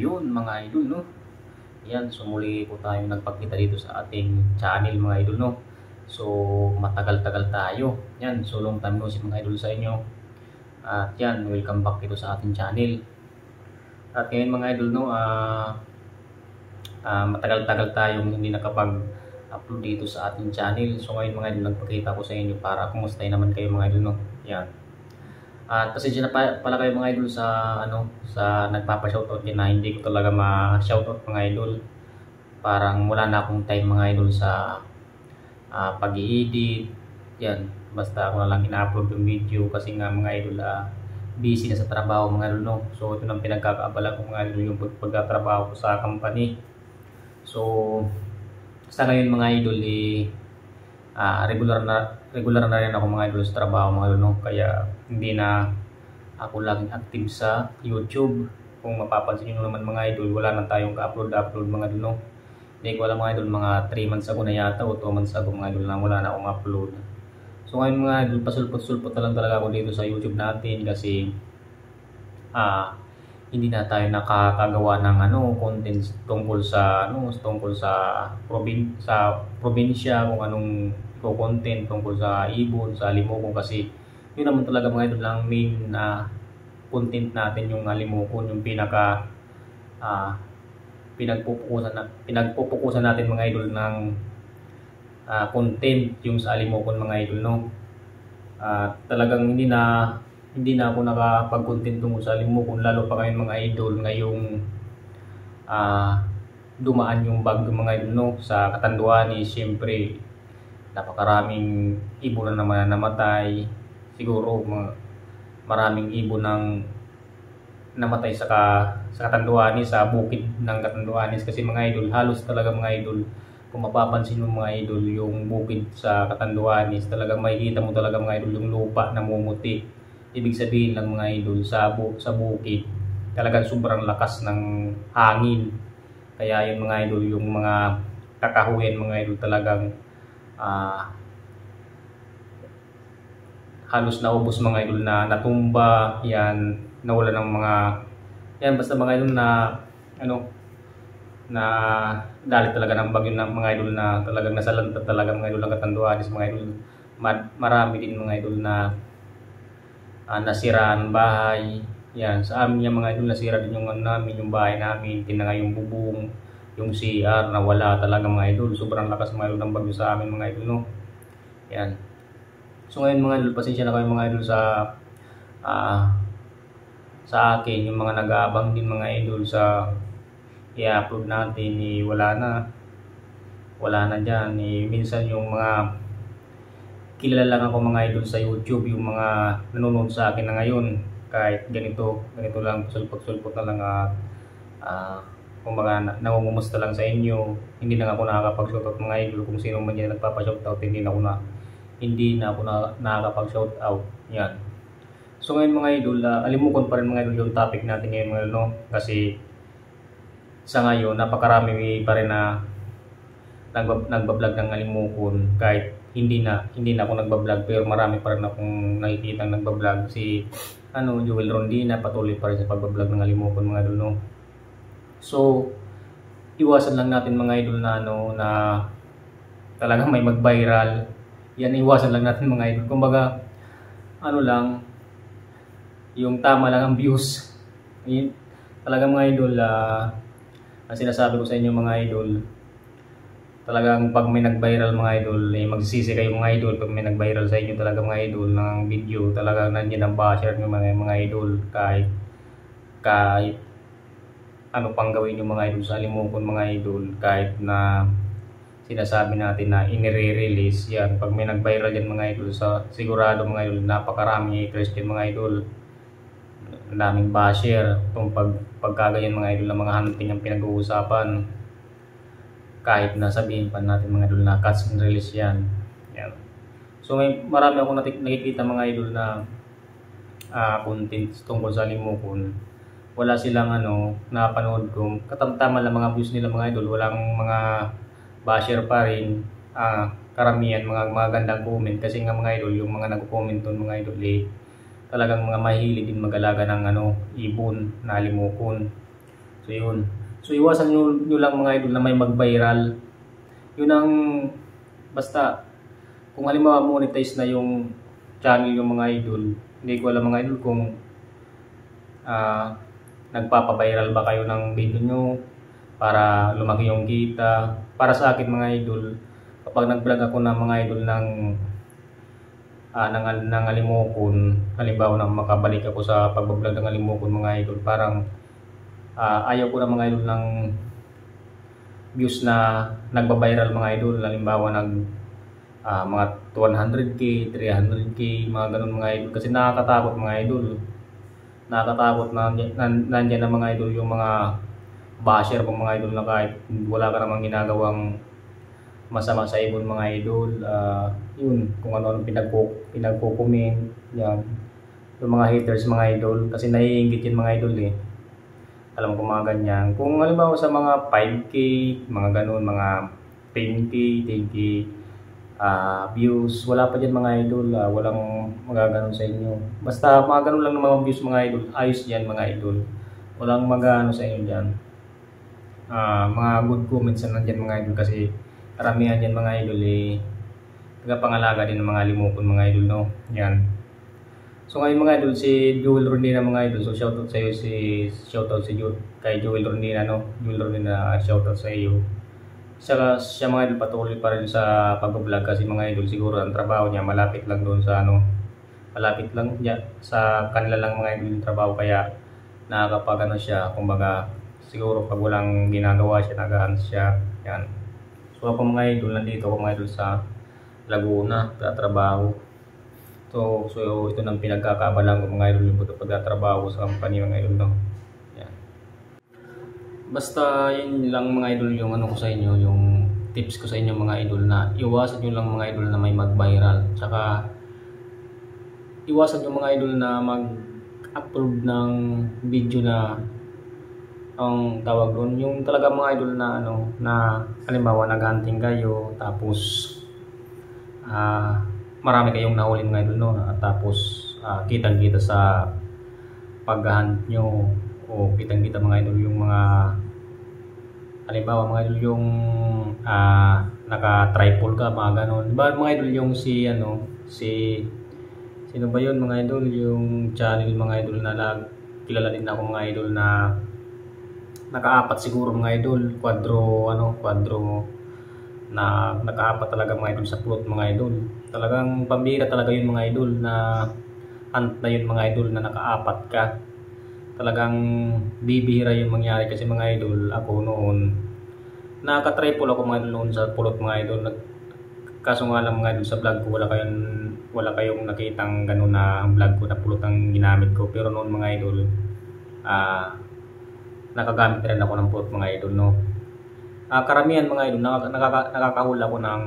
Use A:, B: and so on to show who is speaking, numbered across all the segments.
A: yun mga idol, no. Yan, so muli po tayo nagpakita dito sa ating channel mga idol, no. So matagal-tagal tayo. Yan, so long time no si mga idol sa inyo. At yan, welcome back dito sa ating channel. At ngayon mga idol, no, matagal-tagal tayong hindi nakapag-upload dito sa ating channel. So ngayon mga idol, nagpakita ko sa inyo para kumustahin naman kayo mga idol, no. Yan. At pasensya na pala kayo mga idol sa sa nagpapa-shoutout din na hindi ko talaga ma-shoutout mga idol. Parang wala na akong time mga idol sa pag-i-edit. Yan, basta ako na lang ina-upload yung video kasi nga mga idol busy na sa trabaho mga idol, no. So ito nang pinagkakaabala ko mga idol, yung pagtatrabaho ko sa company. So sa ngayon mga idol regular na rin ako mga idol sa trabaho mga idol, no. Kaya hindi na ako laging active sa YouTube. Kung mapapansin nyo naman mga idol, wala na tayong ka-upload mga idol, no. Hindi ko alam mga idol, mga 3 months ago na yata o 2 months ago mga idol na wala na akong upload. So ngayon mga idol, pasulpot-sulpot na lang talaga ako dito sa YouTube natin kasi hindi na tayo nakakagawa ng contents tungkol sa probinsya, kung anong content tungkol sa ibon, sa Alimokon, kasi yun naman talaga mga idol lang main content natin, yung Alimokon, yung pinagpupukusan natin mga idol ng content yung sa Alimokon mga idol, no. Talagang hindi na ako nakapag-content tungkol sa Alimokon, lalo pa ngayon mga idol, ngayong dumaan yung bagyo mga idol, no, sa Catanduanes. Siyempre napakaraming ibon na naman namatay. Siguro maraming ibon nang namatay sa Catanduanes, sa bukid ng Catanduanes, kasi mga idol halos talaga mga idol, kung mapapansin mo mga idol, yung bukid sa Catanduanes, talagang makikita mo talaga mga idol yung lupa namumuti. Ibig sabihin lang mga idol, sa bukid talagang sobrang lakas ng hangin. Kaya yung mga idol, yung mga kakahuyan mga idol, talagang halos naubos mga idol, na natumba, yan, nawala ng mga yan, basta mga idol na dali talaga ng bagyo ng mga idol, na talagang nasalanta talaga mga idol ng Catanduanes mga idol. Marami din mga idol na nasiraan bahay. Yan, sa amin yung mga idol, nasira din yung yung bahay namin, tinanga yung bubong, yung CR nawala talaga mga idol. Sobrang lakas mga idol ng bagyo sa amin mga idol, no. Yan. So ngayon mga idol, pasensya na kayo mga idol sa akin, yung mga nag-aabang din mga idol sa i-upload natin, wala na dyan. Minsan yung mga kilala lang ako mga idol sa YouTube, yung mga nanonood sa akin na ngayon, kahit ganito lang, sulpot na lang, kumbaga nangungumusta lang sa inyo. Hindi na ako nakakapag-shoutout mga idol. Kung sino man yan nagpapa-shoutout, hindi na ako nakakapag-shoutout. Yan. So ngayon mga idol, Alimokon pa rin mga idol yung topic natin ngayon mga idol, no? Kasi sa ngayon napakarami pa rin na nagbablog ng Alimokon. Kahit hindi na ako nagbablog, pero marami pa rin akong nakikita nagbablog. Si Joel Rondina patuloy pa rin sa pagbablog ng Alimokon mga idol, no? So iwasan lang natin mga idol na talagang may mag-viral. Yan, iwasan lang natin mga idol. Kumbaga lang, yung tama lang ang views. Yan, talaga mga idol, ang sinasabi ko sa inyo mga idol, talagang pag may nag-viral mga idol, magsisisi kayo mga idol pag may nag-viral sa inyo talaga mga idol ng video. Talagang nandiyan ang basher ng mga idol, kahit ano pang gawin yung mga idol sa Alimokon mga idol, kahit na sinasabi natin na inire-release yan, pag may nag-viral yan mga idol, sigurado mga idol, napakarami haters din mga idol, daming basher. Itong pagkagayan mga idol ng mga hunting ang pinag-uusapan, kahit na sabihin pa natin mga idol na catch and release yan. So marami akong nakikita mga idol na content tungkol sa Alimokon. Wala silang napanood ko, katamtaman lang mga views nila mga idol, walang mga basher pa rin. Karamihan mga gandang comment, kasi nga mga idol, yung mga nag-comment doon mga idol, talagang mga mahilig din mag-alaga ng ibon na Alimokon. So So yun. So iwasan nyo lang mga idol na may mag-viral. Yun ang basta kung halimbawa monetize na yung channel yung mga idol, hindi ko alam mga idol kung nagpapa-viral ba kayo ng video nyo para lumaki yung kita. Para sa akin mga idol, kapag nag-vlog ako ng mga idol ng Alimokon, halimbawa na makabalik ako sa pag-vlog ng Alimokon mga idol, parang ayaw ko na mga idol ng views na nagba-viral mga idol, halimbawa mga 100k, 300k, mga ganun mga idol, kasi nakakatakot mga idol. Nakakatakot na nandiyan na mga idol yung mga basher pang mga idol na kahit wala ka namang ginagawang masama sa ibon mga idol, yun kung ano pinagko-comment yan yung mga haters mga idol, kasi naiinggit yun mga idol alam ko mga ganyan. Kung halimbawa sa mga 5k mga ganun, mga 10k views, wala pa dyan mga idol, walang magaganon sa inyo. Basta mga ganun lang ng mga views mga idol, ayos dyan mga idol, walang magano sa inyo dyan. Mga good comments na nandyan mga idol, kasi karamihan yan mga idol tagapangalaga din ng mga Alimokon mga idol, no? Yan. So ngayon mga idol, si Joel Rondina mga idol, so shoutout sa iyo, kay Joel Rondina, no? Joel Rondina, shoutout sa iyo. Siya mga idol patuloy pa rin sa pag-vlog, kasi mga idol siguro ang trabaho niya malapit lang doon sa malapit lang niya sa kanila lang mga idol yung trabaho, kaya nakakapag siya, kumbaga siguro pag walang ginagawa siya, nag-aans siya. Yan. So ako mga idol, nandito ako mga idol sa Laguna, tatrabaho. So ito nang pinagkakabalan ko mga idol, yung pagtatrabaho sa company mga idol, no? Yan. Basta yun lang mga idol yung ko sa inyo, yung tips ko sa inyo mga idol, na iwasan nyo lang mga idol na may mag-viral. Tsaka iwasan nyo mga idol na mag-upload ng video na ang tawag doon, yung talaga mga idol na na halimbawa nag-hunting kayo, tapos marami kayong nahuli mga idol, no? Tapos kitang-kita sa pag-hunt nyo, o kitang-kita mga idol yung mga halimbawa mga idol yung naka-tripod ka, mga ganon. Diba mga idol yung sino ba yun mga idol, yung channel mga idol na kilala din ako mga idol, na naka-apat siguro mga idol, quadro na naka-apat talaga mga idol sa plot mga idol. Talagang pambira talaga yun mga idol, na hunt na yun mga idol na naka-apat ka. Talagang bibihira yung mangyari, kasi mga idol ako noon naka-triple ako mga idol noon sa plot mga idol. Kaso nga lang mga idol, sa vlog ko wala kayong nakitang gano'n na vlog ko na plot ang ginamit ko, pero noon mga idol nakagamit rin ako ng plot mga idol, no? Karamihan mga idol nakakahula ko ng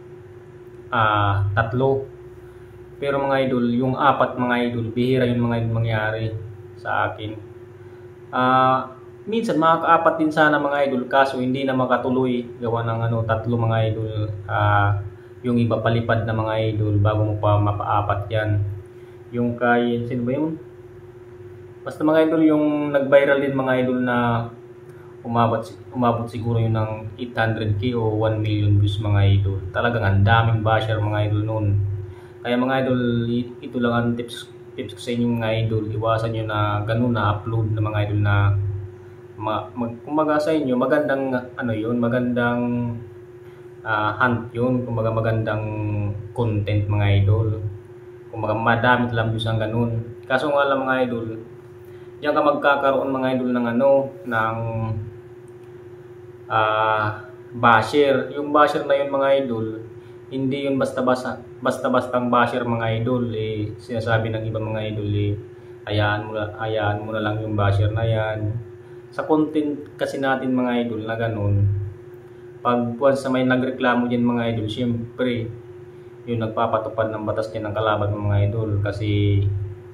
A: 3, pero mga idol yung 4 mga idol, bihira yung mga idol mangyari sa akin. Minsan makaka-4 din sana mga idol, kaso hindi na makatuloy gawa ng 3 mga idol. Yung iba palipad na mga idol bago mo pa mapa-4 yan. Yung kay sino ba yun? Basta mga idol yung nag-viral din mga idol na umabot siguro yun ng 800k o 1 million views mga idol. Talagang ang daming basher mga idol noon. Kaya mga idol, ito lang ang tips ko sa inyo mga idol. Iwasan nyo na ganun na upload na mga idol na kumbaga sa inyo magandang magandang hunt yun, kumbaga magandang content mga idol. Kumbaga madami lang views ang ganun. Kaso nga lang mga idol, diyan ka magkakaroon mga idol ng ng basher. Yung basher na yun mga idol, hindi yun basta-bastang basher mga idol. Sinasabi ng ibang mga idol hayaan mo na lang yung basher na yan. Sa content kasi natin mga idol na ganun, pag once may nagreklamo dyan mga idol, syempre yung nagpapatupad ng batas din ng kalaban ng mga idol, kasi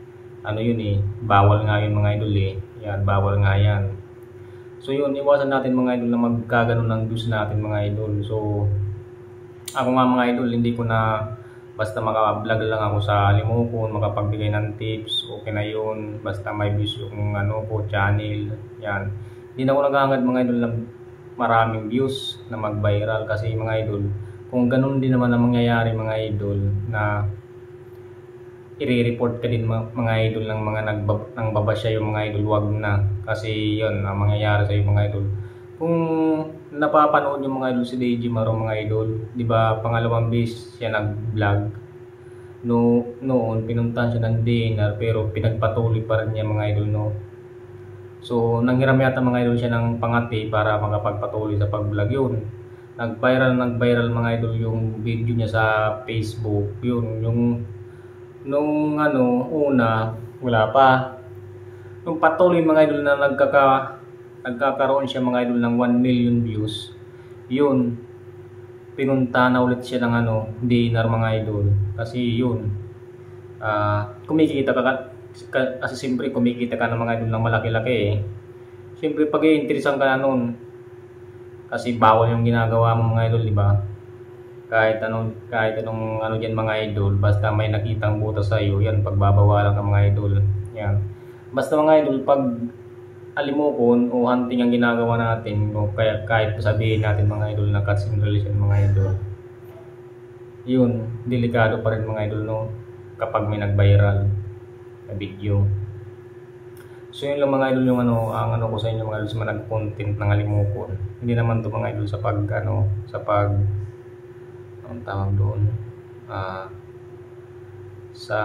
A: bawal nga yun mga idol yan, bawal nga yan. So yun, iwasan natin mga idol na magkaganon ng views natin mga idol. So ako nga mga idol, hindi ko na basta maka-vlog lang ako sa Alimokon, makapagbigay ng tips, okay na yun, basta may views yung ko channel yan. Hindi na ako naghahangad mga idol ng maraming views na mag-viral, kasi mga idol, kung ganun din naman ang mangyayari mga idol, na i-report ka din mga idol ng mga nang babasya yung mga idol, wag na, kasi yun ang mangyayari sa mga idol. Kung napapanood yung mga idol si DJ Maro mga idol, di ba pangalawang beses siya nag-vlog, noon pinuntahan siya ng dinner pero pinagpatuloy pa rin niya mga idol, no. So nanghiram yata mga idol siya ng pangati para makapagpatuloy sa pag-vlog. Yun, nag-viral mga idol yung video niya sa Facebook. Yun, nung una wala pa, nung patuloy mga idol na nagkakaroon siya mga idol ng 1 million views, yun, pinunta na ulit siya ng dinner mga idol. Kasi yun, kumikita ka, kasi siyempre kumikita ka ng mga idol ng malaki-laki eh. Siyempre pag i-interesan ka na nun, kasi bawal yung ginagawa mo mga idol, di ba? Kahit anong diyan mga idol, basta may nakitang butas sa iyo, yan pagbabawalan ka mga idol. Yan. Basta mga idol, pag alimokon o hunting ang ginagawa natin, o kaya kahit sabihin natin mga idol na cuts in relation mga idol, yun, delikado pa rin mga idol, no, kapag may nag-viral na video. So yun lang mga idol yung ang ko sa inyo mga idol sa mga nag-content ng alimokon. Hindi naman to mga idol sa pag ang tawag doon, sa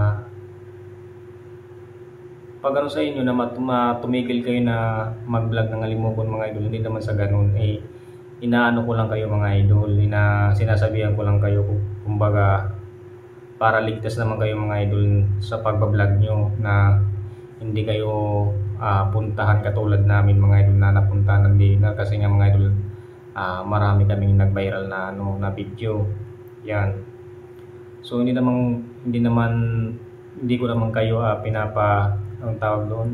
A: pag sa inyo na tumigil kayo na mag-vlog ng alimokon mga idol. Hindi naman sa ganun, inaano ko lang kayo mga idol, sinasabihan ko lang kayo, kumbaga para ligtas naman kayo mga idol sa pagbablog nyo, na hindi kayo puntahan katulad namin mga idol na napuntahan ng dinner. Kasi nga mga idol, marami kaming nag-viral na video. Yan. So hindi ko naman kayo ang tawag doon,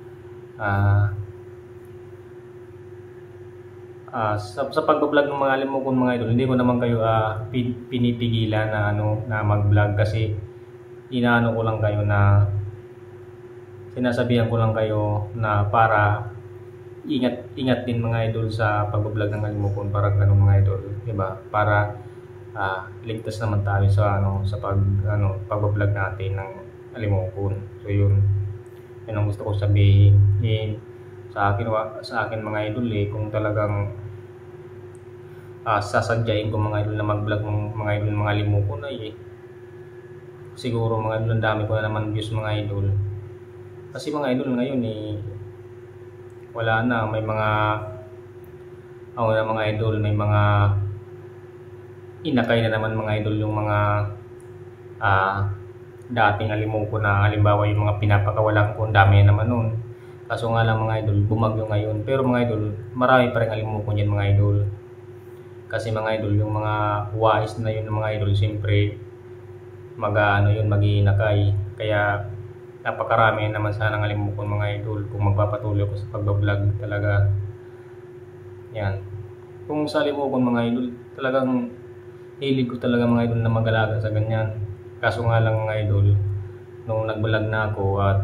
A: sa pag-vlog ng mga alimokon mga idol, hindi ko naman kayo pinipigilan na mag-vlog, kasi inaano ko lang kayo, na sinasabihan ko lang kayo na para ingat din mga idol sa pag-vlog ng alimokon, para ganun mga idol, di ba? Para ligtas naman tayo sa pag-vlog natin ng alimokon. So yun ang gusto ko sabihin. Sa akin mga idol, kung talagang sasadyain ko mga idol na mag-vlog mga idol mga alimokon, siguro mga idol ang dami ko na naman views mga idol. Kasi mga idol ngayon wala na, may mga idol, may mga inakay na naman mga idol yung mga dating alimokon, na halimbawa yung mga pinapakawalan ko, dami naman nun. Kaso nga lang mga idol, bumagyo ngayon. Pero mga idol, marami pa rin alimokon yan mga idol. Kasi mga idol, yung mga wise na yun mga idol, siyempre mag-iinakay. Kaya napakarami naman sana ng alimokon mga idol kung magpapatuloy ko sa pagbablog talaga. Yan. Kung sa alimokon mga idol, talagang hilig ko talaga mga idol na mag-alaga sa ganyan. Kaso nga lang mga idol, nung nag-vlog na ako at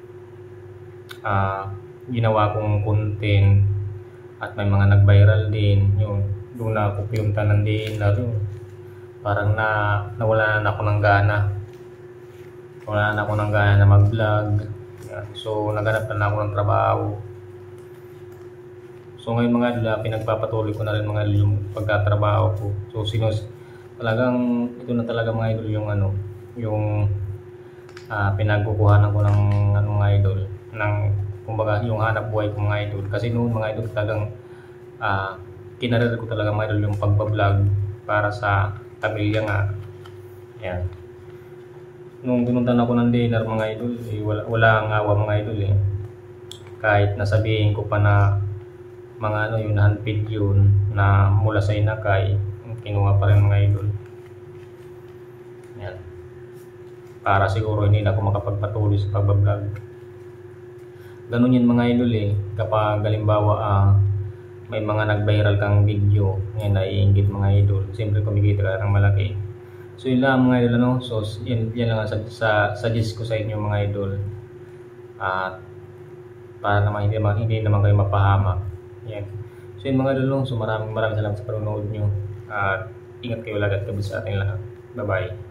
A: ginawa kong content at may mga nag-viral din, doon na ako pinunta ng dinner, parang nawala na ako ng gana. Wala na ako ng gana na mag-vlog. So naghanap na ako ng trabaho. So ngayon mga idol, pinagpapatuloy ko na rin mga idol yung pagtatrabaho ko. So talagang ito na talaga mga idol yung pinagkukuhanan ko ng mga idol, ng kumbaga yung hanap buhay ko mga idol. Kasi noon mga idol, talagang kinarir ko talaga mga idol yung pagbablog para sa pamilya nga. Yan. Nung pinuntan ako ng dinner mga idol, wala ang awa mga idol kahit nasabihin ko pa na mga yung handpick yun na mula sa inakay, kinuha pa rin mga idol. Yan. Para siguro hindi na ako makapagpatuloy sa pagbablog. Ganun yun mga idol kapag halimbawa may mga nag-viral kang video, naiinggit mga idol, siyempre kumikita ka ng malaki. So yun lang mga idol, so yan lang suggest ko sa inyo mga idol. para naman hindi naman kayo mapahamak. Yan. So yun mga idol, no? So maraming salamat sa panonood nyo at ingat kayo lagi at kabut sa ating lahat. Bye bye.